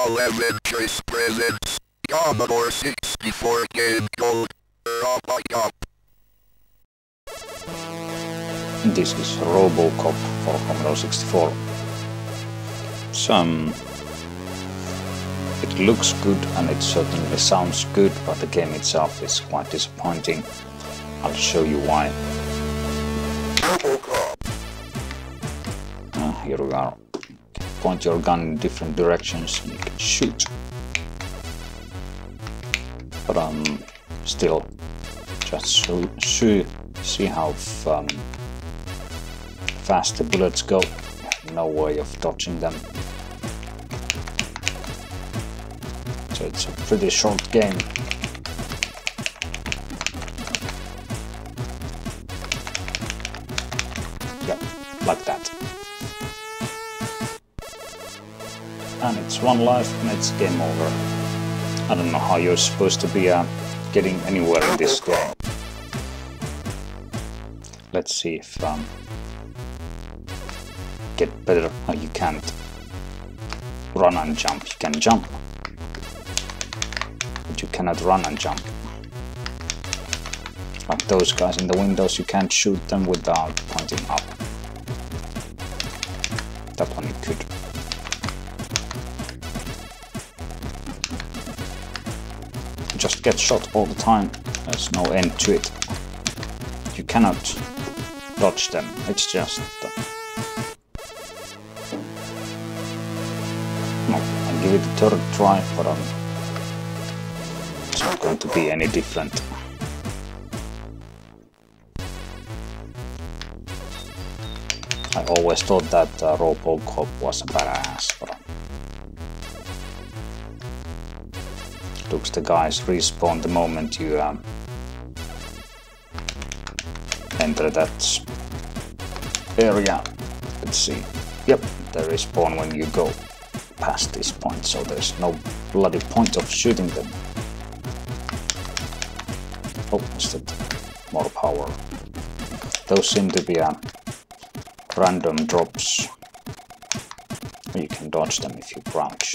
Polaventris presents Commodore 64 game code Robocop. This is Robocop for Commodore 64. It looks good and it certainly sounds good, but the game itself is quite disappointing. I'll show you why. Robocop. Here we are. Point your gun in different directions and you can shoot. But still, just see how fast the bullets go. No way of dodging them. So it's a pretty short game. Yeah, like that. And it's one life and it's game over. I don't know how you're supposed to be getting anywhere in this game. Let's see if get better. Oh, you can't run and jump. You can jump, but you cannot run and jump. Like those guys in the windows, you can't shoot them without pointing up. That one you could. Just get shot all the time. There's no end to it. You cannot dodge them. It's just no. I'll give it a third try, but it's not going to be any different. I always thought that Robocop was a badass, but looks the guys respawn the moment you enter that area. Let's see. Yep, they respawn when you go past this point, so there's no bloody point of shooting them. Oh, is that more power? Those seem to be random drops. You can dodge them if you crouch.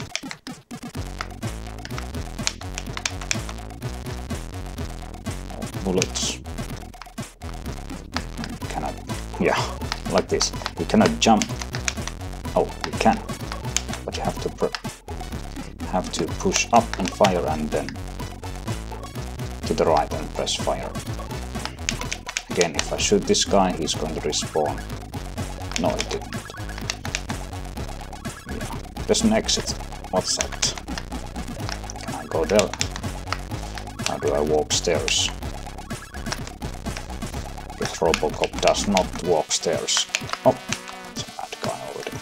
Bullets. Cannot, yeah, like this. You cannot jump. Oh, you can, but you have to push up and fire, and then to the right and press fire. Again, if I shoot this guy, he's going to respawn. No, he didn't. Yeah, there's an exit. What's that? Can I go there? How do I walk stairs? Robocop does not walk stairs. Oh, it's a bad guy already.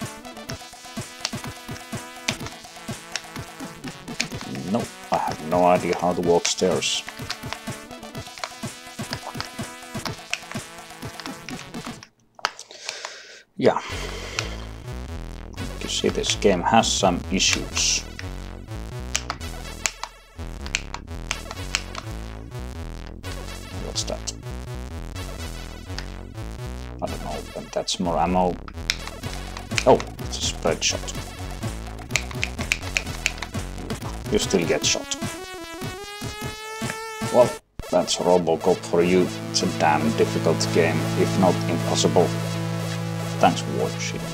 No, I have no idea how to walk stairs. Yeah. You see, this game has some issues. What's that? I don't know, but that's more ammo. Oh, it's a spread shot. You still get shot. Well, that's Robocop for you. It's a damn difficult game, if not impossible. Thanks for watching.